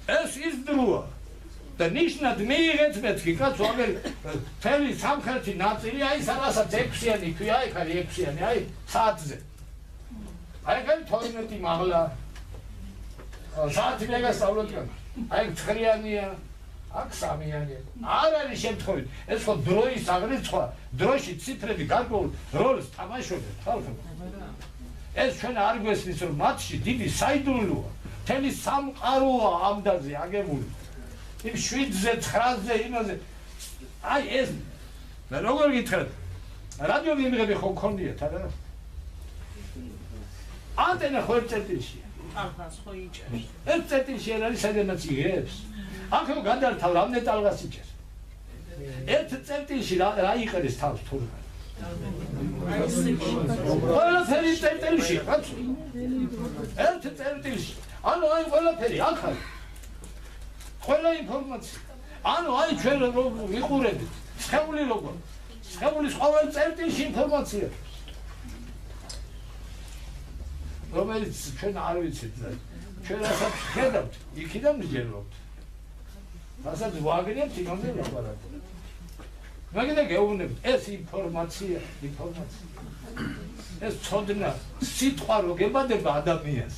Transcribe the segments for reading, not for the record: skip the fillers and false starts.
ეს ის დროა და ნიშნად მიიღეთ მეთქი კაცო აგერ თელი სამხრეთი ნაწილი აი სადასაც 6-იანი ქვია აი ხარი 6-იანი აი საათზე აი ხარი 12 მაღლა საათი მეგასწავლოთ აი 9-იანია აქ 3-იანია არ არის შემთხვევით ეს ხო დროის აღრიცხვა დროში ციფრები გარკვეულ როლს თამაშობენ ხალხო ეს ჩვენ არ გვესმის რომ მათში დიდი საიდუმლოა თელი სამყაროა ამდაზე აგებული იმ 7-ზე 9-ზე იმაზე აი ეს და როგორ გითხრათ რადიო მიმღები ხო გქონდიათ არა ანტენა ხო წერტილშია ალღას ხო იჭერს ერთ წერტილში არის სადაც იღებს აქ რომ გადართავ რამდენი ალღას იჭერს ერთ წერტილში რა იყრის თავს თურმე ყველაფერი წერტილში კაცო ერთ წერტილში ანუ აი ყველაფერი აქ არის ყველა ინფორმაცია ანუ აი ჩვენ ვიყურებით სხეული როგორ სხეულის ყოველ წერტილში ინფორმაცია რომელიც ჩვენ არ ვიცით ჩვენ რასაც ხედავთ იქიდან ვიჯერებთ რასაც ვაგნებთ იმამდე ლაპარაკობთ მაგიდან გეუბნებით ეს ინფორმაცია ეს ცოდნა სიტყვა რო გებადება ადამიანს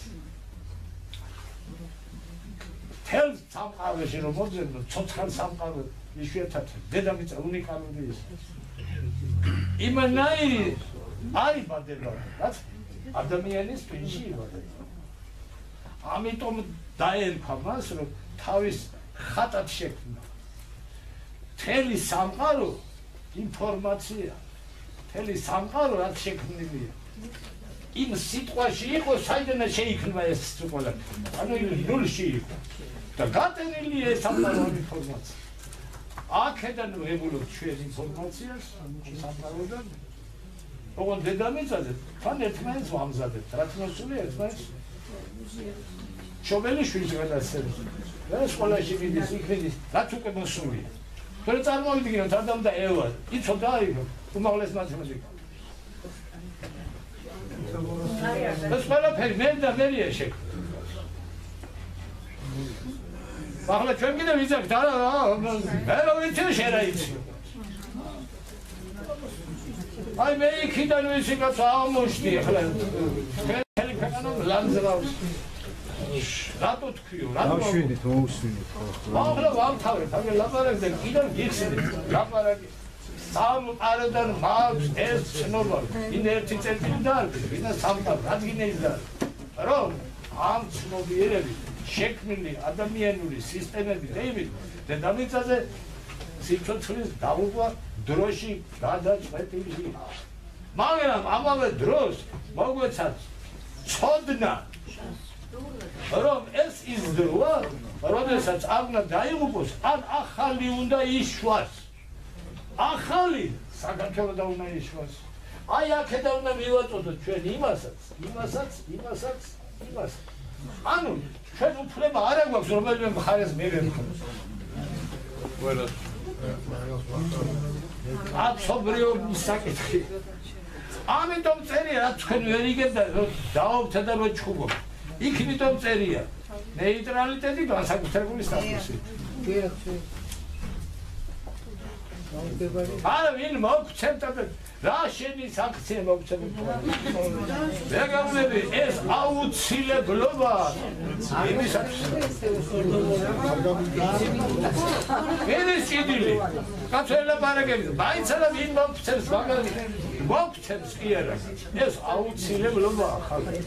თელ სამყაროში რომ მოძებნო ცოცხალ სამყარო იშვიათად დედამიწა უნიკალური ის იმანაირი არის ბადება რაც ადამიანის პირში იბადება ამიტომ დაერქვა მას რომ თავის ხატად შექმნა თელი სამყარო ინფორმაცია თელი სამყარო რაც შექმნილია იმ სიტყვაში იყო საიდანაც შეიქმნა ეს ყველაფერი ანუ ნულში იყო და გატენილია ეს სამყარო ინფორმაცია აქედან ვებულობთ ჩვენ ინფორმაციას სამყაროდან ოღონდ დედამიწაზე თან ერთმანეთს ვამზადებთ რა თქმა უნდა ერთმანეთს შობელიშვილს გადასცემს და სკოლაში მიდის იქნების რაც უკვე მოსულია თორე წარმოვიდგინოთ ადამ და ევა იცოდა აიღო უმაღლეს მათემატიკა ეს ყველაფერი მე და მერია შექმნა ახლა ჩვენ კიდე ვიძახთ არა მე რა ვიცი შენ რა იცი აი მე იქიდან ვიცი კაცო ამოშტი ახლა ხელი ქვეყანა ლანძრავს რატო თქვიო რატო დავშვიდით მოუსვინით ახლა ვამთავრეთ აგერ ლაპარაკდნენ კიდევ გიხსნით ლაპარაკი სამყაროდან მაქვს ეს ცნობა ვინ ერთი წერტილი დაარქვეს ვინა სამყარო რადგინეის და რომ ამ ცნობიერებით შექმნილი ადამიანური სისტემები დაიბით დედამიწაზე სიცოცხლის დაუღვა დროში გადაწყვეტილი მაგრამ ამავე დროს მოგვეცათ ცოდნა რომ ეს ის დროა როდესაც არ უნდა დაიღუპოს ან ახალი უნდა იშვას ახალი საქართველოს და უნდა იშვას აი აქედან უნდა მივაწოდოთ ჩვენ იმასაც ანუ ჩვენ უფლება არ აქვს რომელიმე მხარეს მივემხოთ ყველა აცობრიობის საკითხი ამიტომ წერია რა თქვენ ვერ იგებდა რომ დაობთ და რომ ჩხუბობ იქ იმიტომ წერია ნეიტრალიტეტი განსაკუთრებული სტატუსი არა ვინ მოგცემთ რა შენის აქცია მოგცემთ მე გამები ეს აუცილებლობა იმისათვის ეს ჭიდილი კაცო ლაპარაკები მაინც არა ვინ მოგცემს მაგარი მოგცემს კი არა ეს აუცილებლობა ხალხი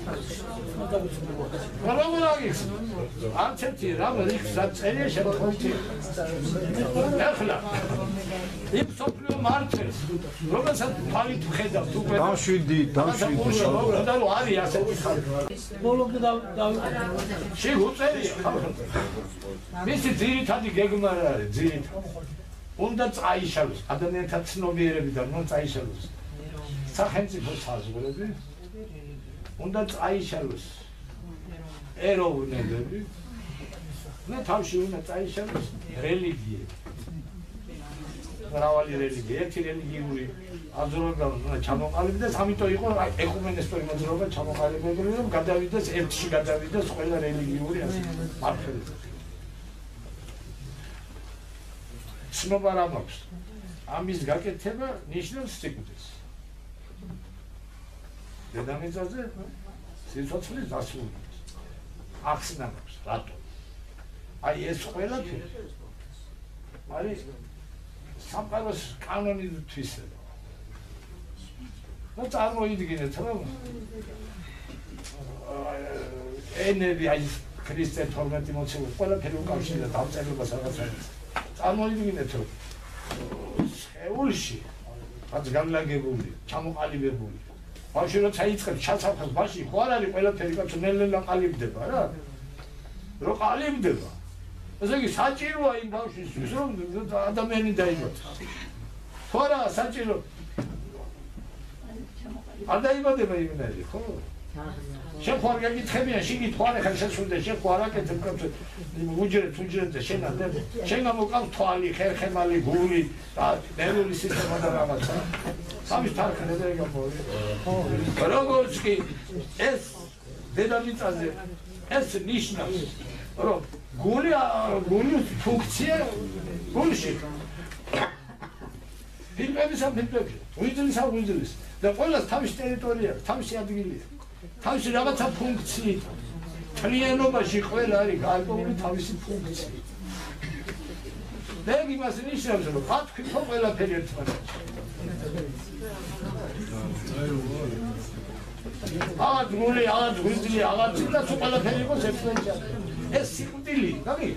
როგორ აგიქს არცერთი რამ რიხსაც წერია შემოხმთი ახლა იმ სოფლიო მართლს რომელსაც თავით ხედავთ უკვე დავშვიდით და რომ არის ასეთი ხალხი ბოლომდე შეგვწერია მისი ძირითადი გეგმა რა არის ძირითადი უნდა წაიშალოს ადამიანთა ცნობიერებიდან რომ წაიშალოს სახელმწიფო საზღვრები უნდა წაიშალოს ეროვნებები და თავში უნდა წაიშალოს რელიგიები მრავალი რელიგია ერთი რელიგიური აზროვნება ჩამოყალიბდეს ამიტომ იყო ეკუმენისტური მოძრაობა ჩამოყალიბებული რომ გადავიდეს ერთში გადავიდეს ყველა რელიგიური მართლობა ცნობა რა მაქვს ამის გაკეთება ნიშნავს სიკვდილს დედამიწაზე სიცოცხლის დასრულებას ახსნა მაქვს რატო აი ეს ყველაფერი არის სამყაროს კანონით თვისება და წარმოიდგინეთ რომ ენები აი ქრისტე 12 მოცემული ყველაფერი უკავშირდა დამწერლობას რაღაცას წარმოიდგინეთ რომ სხეულში რაც განლაგებული ჩამოყალიბებული ბავშვი როცა იწყებს ჩასაფხას ბავშვი ხო არ არის ყველაფერი კაცო ნელ-ნელა ყალიბდება რა რო ყალიბდება ესე იგი საჭიროა იმ ბავშვისთვის რომ ადამიანი დაიბადოს ხო არა საჭირო არ დაიბადება იმენელი ხო შენ ხო არ გაგითხებიან შიგით ხო არ ახლა შესულდა შენ ხო არ აკეთებ კაცო უჯრედს და შენ არ შენ გამოგყავს თვალი ხერხემალი გული და ნერვული სისტემა და რაღაცა სამის თარხნე და ეგამორი როგორც კი ეს დედამიწაზე ეს ნიშნავს რომ გულის ფუნქცია გულში ფილტვები უძლის და ყველას თავის ტერიტორია თავისი ადგილია თავისი რაღაცა ფუნქციით მთლიანობაში ყველა არის გარკვეული თავისი ფუნქციით და ეგ იმას ნიშნავს რომ ხათქვი ხო ყველაფერი ერთმანეთში აღარ გული აღარ გვიზილი აღარ ცოტა ყველაფერი იყოს ერთმანეთში ეს სიკვდილი გაგი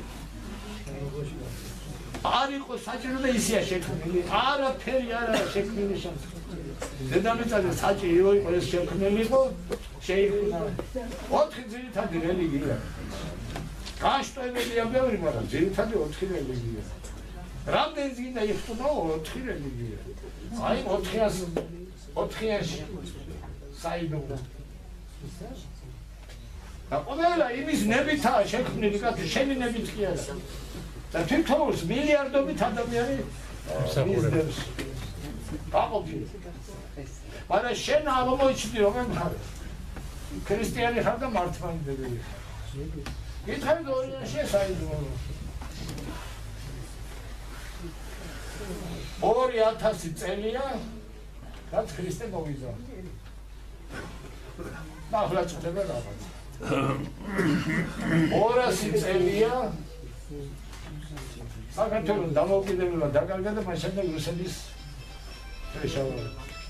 არ იყო საჭირო და ისეა შექმნილი არაფერი არ არის შექმნილი დედამიწაზე საჭირო იყო ეს შექმნილი იყო შეიქმნა 4 ძირითადი რელიგია გაშტოებელია ბევრი მაგრამ ძირითადი 4 რელიგია რამდენიც გინდა იხტუნო 4 რელიგია აი 400-ში საიდუმლო და ყველა იმის ნებითაა შექმნილი კაცი შენი ნებით კი არა და თითოეულს მილიარდობით ადამიანი მისდევს გაყოფილი მაგრამ შენ აღმოჩნდი რომ მხარე ქრისტიანი ხარ და მართლმადიდებელი გითხარი ორიაში საიდუმლო 2000 წელია რაც ქრისტე მოვიდა ახლა წდება რაღაც 200 წელია საქართველოს დამოუკიდებლობა დაკარგა და მას შემდეგ რუსეთის შეშალა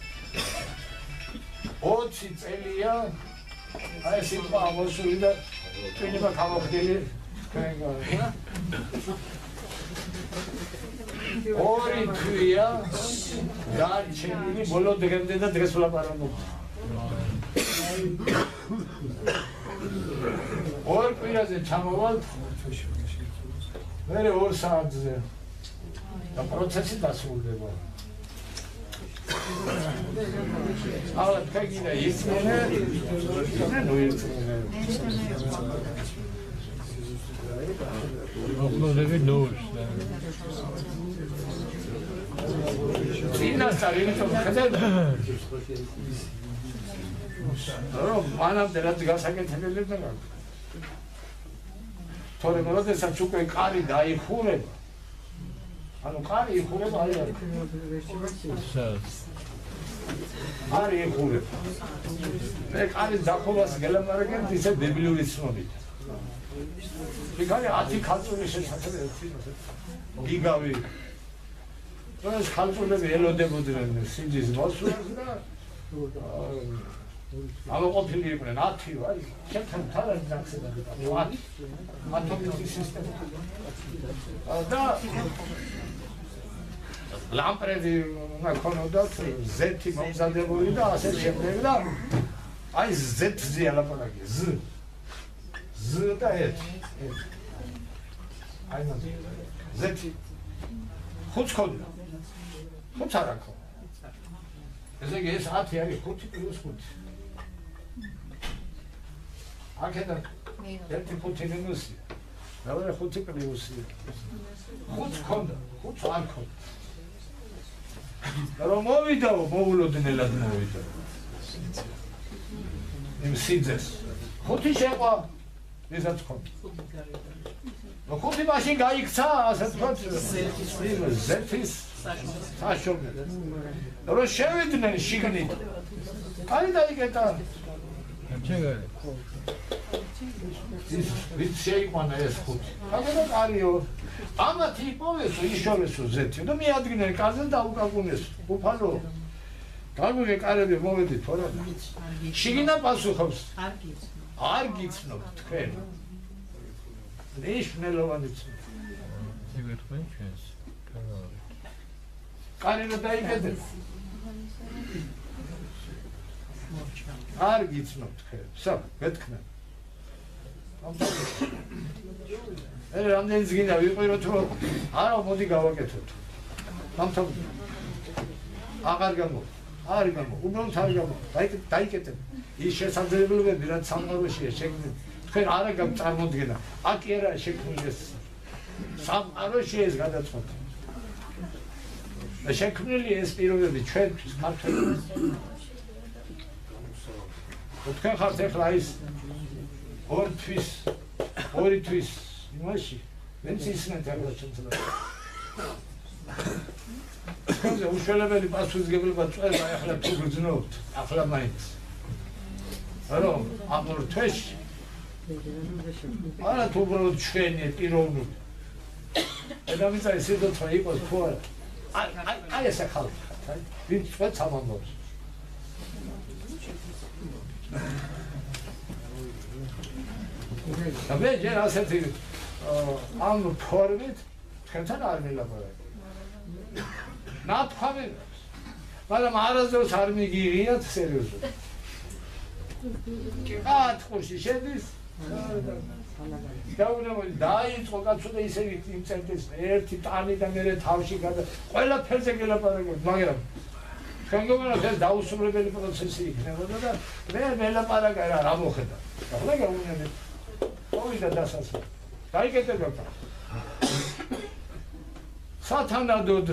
20 წელია აი სიტყვა ამოსული და ჩვენება გამოხდილი ორი თვია დარჩენილი ბოლო დღემდე და დღეს ვლაპარაკობ ორ კვირაზე ჩამოვალთ მერე 2 საათზე და პროცესი დასრულდება ახლა თქვენ ისმენე ნუ ისმენე Okulları doğuş. წინასწარ იმიტომ ხედავ რომ მანამდე რაც გასაკეთებელი და თორემ როდესაც უკვე კარი დაიხურება ანუ კარი იხურება არის იხურება მე კარი დახურვას გელამარაგებ ისე ბიბლიური ცნობით იქ არის 10 ქალწულის შესაძლებელი გიგავი ეს ქალწულები ელოდებოდნენ სიძის მოსვლას და ამოყოფილი იყვნენ 10 ვაი ჩემთან თავად დაგხსენდა 10 ატომური სისტემა და ლამპრები მაქონოდათ ზეთი მომზადებული და ასე შემდეგ და აი ზეთზე ალაპარაკი ზ და ერთი აი ზეთი ხუთ ქონდა ხუთ არ აქვს ესე იგი ეს 10 არის 5 პლუს 5 აქედან ერთი 5 მინუსია და 5 პლუსია ხუთ ქონდა ხუთ არ ქონდა რომ მოვიდაო მოულოდნელად მოვიდა იმ სიძეს ხუთი შეყვა ესაც ხომ ხუთი მაშინ გაიქცა, ასე თქვათ, ზეთის საშუალებით. რომ შევიდნენ შიგნით. კარი დაიკეტა. ვით შეიყვანა ეს ხუთი. აგერა კარიო. ამათ იპოვეს, იშოვესო ზეთი და მიადგნენ კარზე და უკაკუნეს. უფალო. გაგვიგე კარები მოვედით თორე. შიგინა პასუხობს. არ გიცნობთ თქვენ. ნიშნულოვანიც. შეგეთქვენ ჩვენს. კარი რა დაიკეტეთ. არ გიცნობთ თქვენ. სა, მეთქნა. ე რამდენი ზგინა ვიყიროთ რომ არა მოდი გავაკეთოთ. ამთავ აღარ გამო. არ გამო. უბრალოდ არ გამო. დაიკეტეთ. ის შესაძლებლობები რაც სამყაროშია შექმნილი. თქვენ არა გამწარმოდგენა. აქ არა შექმნილი ეს სამყაროში ეს გადაწყვეტა. შექმნილი ეს პირობები ჩვენთვის ქართველებს. თქვენ ხართ ახლა ის ორი თვის იმაში ვინც ისმენთ ახლა ჩვენს თქვენზე უშველებელი პასუხისგებლობა წვება ახლა თუ გძნობთ ახლა მაინც რომ ამ ორ თვეში არა თუ უბრალოდ ჩვენი პიროვნული ედამიცა სიტყვა იყოს თუ არა აი ეს ხალხი ხარ ვინც წვეთს ამ ამბავს და მე ჯერ ასეთი ამ ფორმით თქვენთან არ მილაპარაკე. ნათქვამი მაგრამ არასდროს არ მიგიღიათ სერიოზულად. ათყურში შედის დაუნებოდი დაიწყო კაცო და ისე იმწერდეს ერთი ტანი და მერე თავში გადა ყველაფერზე გელაპარაკებთ მაგრამ თქვენ გოგონათ ეს დაუსრულებელი პროცესი იქნებოდა და მე მელაპარაკე რა მოხდა ახლა გაუნებოდი ორი და დასასრული. დაიკეტებოდა. სათანადოდ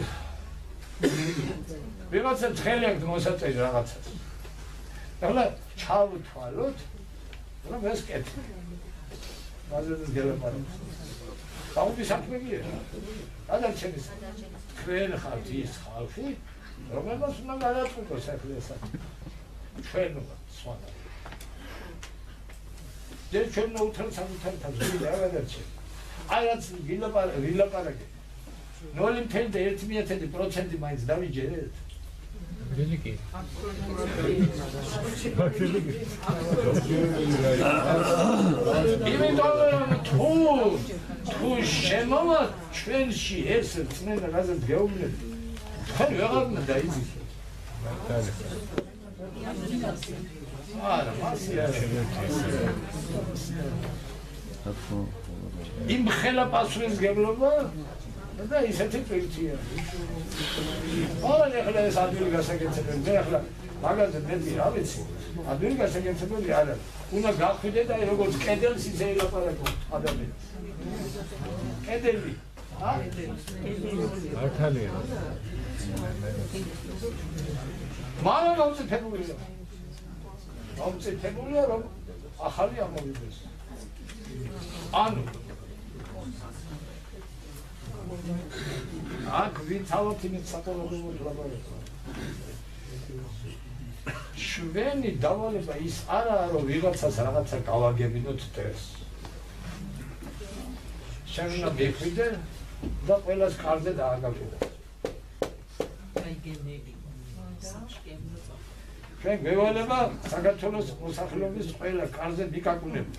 ვიღაცა ცხელი აქვს მოსაწერი რაღაცას. ახლა ჩავთვალოთ, რომ ეს კეთილი. მაგას გელაპარაკე. საუბარი საქმეა. გადარჩენის. თქვენ ხართ ის ხალხი, რომელსაც უნდა გადაწყვეტოს ახლა ჩვენობა სხვა. ჯერ ჩვენ უთხარ სამუთართან ვიდა გადარჩენ. აი რაც ვილაპარაკე. 0.1% მაინც დავიჯერეთ. რელიკი. იმიტომ თუ შემოვა ჩვენში ეს წმენა რაზეც გეუბნები. თქვენ ვეღარ უნდა დაიზისოთ. არა, მასია. იმ ხელა პასუხისგებლობა და ისეთი პრინციპია. ახლა ეს ადვილი გასაკეთებელი, მე ახლა მაგაზე მეტი რა ვიცი. ადვილი გასაკეთებელი არა. უნდა გახვიდე და როგორც კედელს ისე ელაპარაკო ადამიანს. კედელი. ართალია. მაგრამ გამწიფებულია. გამწიფებულია რომ ახალი ამოვიდეს. ანუ აქ ვითავოთ იმით საკოლოგიურად ლაპარაკობ. ჩვენი დავალება ის არაა რომ ვიღაცას რაღაცა გავაგებინოთ დღეს. შეგვიძლია გეხვიდე და ყველას კარზე დააგაგებინოთ. ჩვენ გვევალება საქართველოს მოსახლეობის ყველა კარზე მიკაკუნებთ.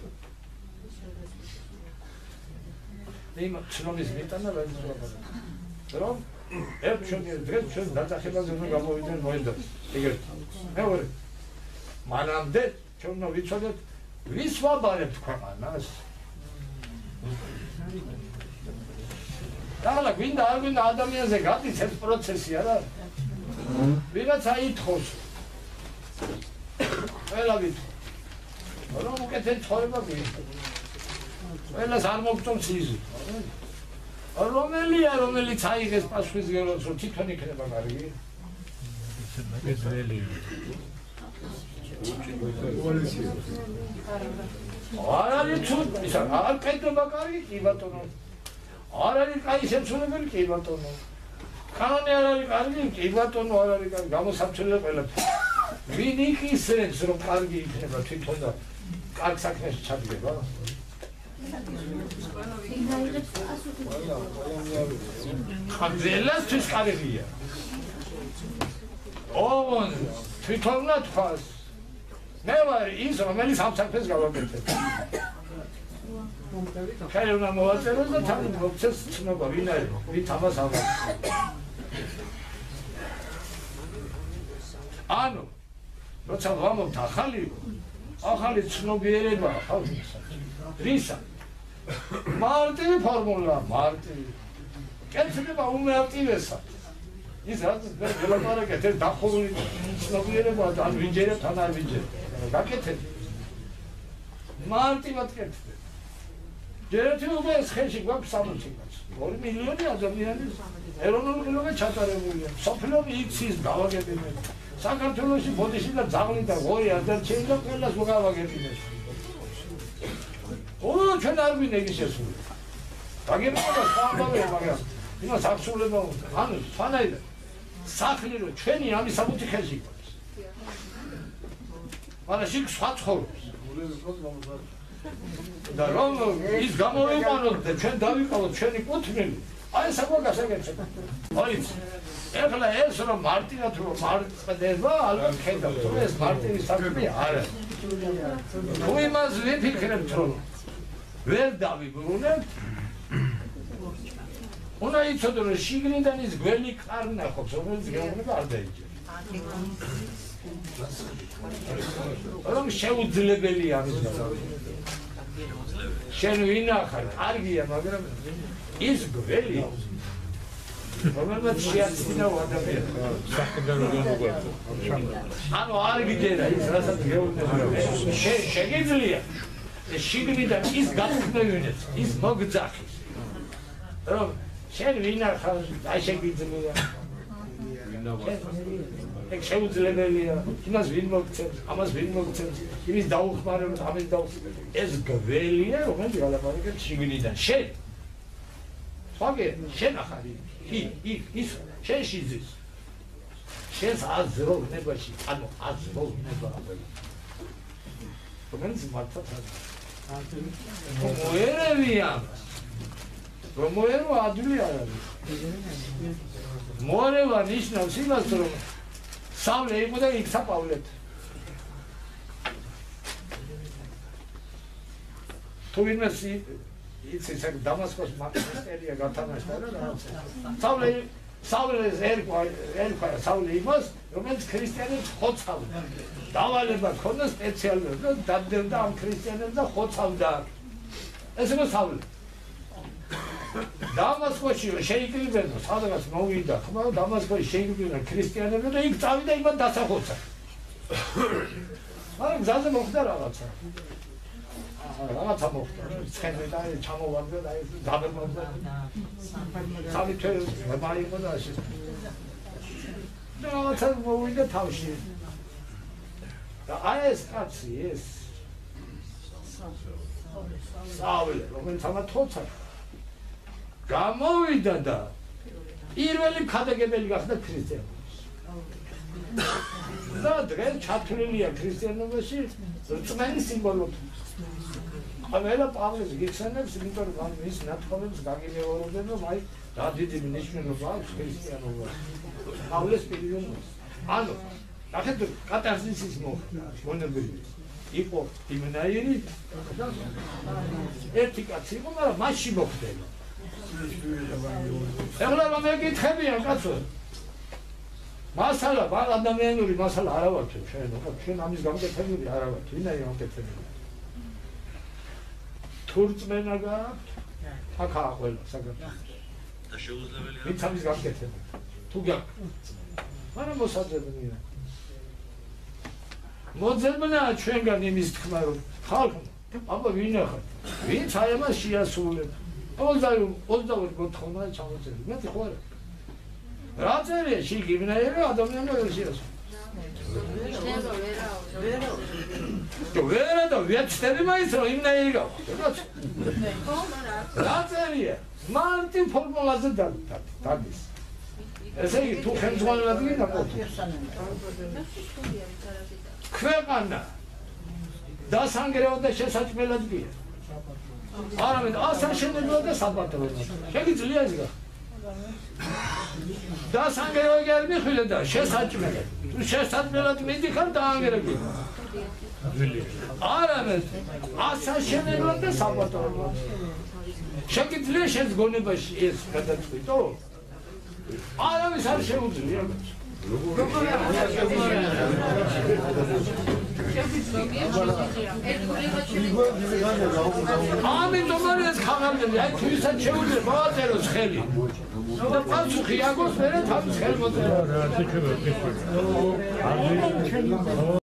იმ ცნობის მეტანა ვეძებობთ. რომ ერთ დღეს ჩვენ დაწახებაზე უნდა გამოვიდნენ მოედანს. ეგრეთ. მეორე. მანამდე ჩვენ უნდა ვიცოდეთ ვის ვაბარებთ ქვეყანას. ახლა გვინდა არ გვინდა ადამიანზე გადის ეს პროცესი არა? ვიღაცა ითხოვს. ყველა ვითხოვ. რომ უკეთეს ცხოვრება გვინდა. ყველას არ მოგწონს იზი. რომელია რომელიც აიღეს პასუხისგებლობას რომ თვითონ იქნება კარგი? ეს ველი. არ არის თუ ის არ კეთდება კარგი კი ბატონო. არ არის კაი შემსრულებელი კი ბატონო. კანონი არ არის კარგი კი ბატონო არ არის კარგი გამოსამცველია ყველაფერი. ვინ იქისენს რომ კარგი იქნება თვითონ და კარგ საქმეში ჩადგება? ხანძელასთვის კარგია. ოღონდ თვითონ თქვას მე ვარ ის რომელიც ამ საქმეს გავაკეთებ. ხელი უნდა მოვაწეროს და თან მოგცეს ცნობა ვინ არის ვით ამას ამბობს. ანუ როცა ვამობთ ახალი ცნობიერება ხალხისათვის. რისა? მარტივი ფორმულა, მარტივი. კეთდება უმარტივესად. ის რაც ველაპარაკეთ, ეს დახურული ცნობიერება და ან ვინჯერებთ, ან არ ვინჯერებთ. გაკეთეთ. მარტივად კეთდება. ჯერეთი უკვე ხელში გვაქვს 60-ს. 2 მილიონი ადამიანი ეროვნულ ყურადღებას ჩატარებულია. სოფლები იქცის გავაგებინეთ. საქართველოში ბოდიში და ძაღლი და ღორი ადარჩენი და ყველას უგავაგებინეთ. ჩვენ არ გვინდა იგი შესული. გაგებინება სხვაგვარია, მაგრამ იმას აღსრულება უნდა. ანუ სანაირად სახლი რომ ჩვენი ამის სამუთი ხელში გვაქვს. მაგრამ შიგ სხვა ცხოვრობს. და რომ ის გამოვიყვანოთ და ჩვენ დავიყავოთ ჩვენი კუთვნილი, აი საკვა გასაგებია. ოიც ეხლა ეს რომ მარტივად რომ მარწყდება, ალბათ ხედავთ რომ ეს მარტივი საქმე არ არის. თუ იმას ვიფიქრებთ რომ ვერ დავიბრუნებთ, უნდა იცოდე რომ შიგნიდან ის გველი კარნახობს, რომელიც გეუბნება არ დაიჯერა. რომ შეუძლებელია ამის გასაგებია. შენ ვინახარ, კარგია, მაგრამ ის გველი რომელმაც შეაცდინა ადამიანს. ანუ არ გიჯერა ის რასაც გეუბნება. შეგიძლია შიგნიდან ის გაწმევინეთ, ის მოგძახის. რომ შენ ვინახარ, აი შეგიძლია. ეგ შეუძლებელია, იმას ვინ მოგცემს, ამას ვინ მოგცემს, იმის დაუხმარებთ, ამის დაუხმარებთ. ეს გველია, რომელიც გალაპარაკებს შიგნიდან. შენ ვაგე, შენ ახალ ის შენ შიზის. შენს აზროვნებაში, ანუ აზროვნება. რომელიც მართად მოერევია. რომ მოერვა ადვილი არ არის. მოერვა ნიშნავს იმას, რომ სავლე იყო და იქცა პავლეთ. თუ ვინმეს იცის აქ დამასკოს მაგისტერია გათამაშდა რა რაღაცა. სავლეს ერქვა სავლე იმას, რომელიც ქრისტიანებს ხოცავდა. დავალება ქონდა სპეციალურად და დადევდა ამ ქრისტიანებს და ხოცავდა. ეს იყო სავლე. დამასკოში შეიკრიბებდა, სადღაც მოვიდა ხმა, დამასკოში შეიკრიბებდა ქრისტიანები და იქ წავიდა იმან დასახოცა. მაგრამ გზაზე მოხდა რაღაცა. რაღაცა მოხდა, ცხენზე და ჩამოვარდა და დაბერმოდა. სამი თვე მაიყო და ასე. და რაღაცა მოვიდა თავში. და აი ეს კაცი, ეს სავლე, რომელიც ამა თოცა გამოვიდა და პირველი ქადაგებელი გახდა ქრისტიანობაში. და დღეს ჩათვლილია ქრისტიანობაში რწმენის სიმბოლოდ. ყველა პავლეს გიხსენებს, იმიტომ რომ ის ნათქვამებს გაგიმეორებენ, რომ აი რა დიდი მნიშვნელობა აქვს ქრისტიანობას. პავლეს პირველს. ანუ ნახეთ კატარზისის მონებრივი. იყო იმნაირი ერთი კაცი იყო, მაგრამ მასში მოხდება. ეხლა რომ მეკითხებიან კაცო, მასალა, ადამიანური მასალა არა ვარ ჩვენ ამის გამკეთებული არა ვარ, ვინაი გამკეთებული. თუ რწმენა გაქვთ, აქაა ყველა საქართველოში. და შეუძლებელია. ვინც ამის გამკეთებელი. თუ გაქვთ. მაგრამ მოსაძებნია. მოძებნაა ჩვენგან იმის თქმა, რომ ხალხი, აბა ვინახარ, ვინც აი ამას შეასრულებს. 22 მოთხოვნა ჩამოწერილი. მე ხო არა. რა წერია შიგ იმნაირი ადამიანები ვერ შეასრულებს. ვერა და ვიაჩტები მაინც რომ იმნაირი გაქვს. რა წერია? მარტი ფორმულაზე დადის. ესე იგი თუ ხელმძღვანელად გინდა მოდი. ქვეყანა დასანგრევა და შესაჭმელად გია. არამედ ასაშენებლად და საბატონოდ. შეგიძლია ის გახ. დასანგრევა გარმიხვილე და შესაჭმელად. თუ შესაჭმელად მიდიხარ დაანგრევი. არამედ ასაშენებლად და საბატონოდ. შეგიძლია შენს გონებაში ეს გადაწყვიტო? არავის არ შეუძლია. ამიტომ არის ხაღამდელი, აი თუ ისაც შეუძლია მოაწეროს ხელი. და პასუხი აგოს მერე თავის ხელმოწერა.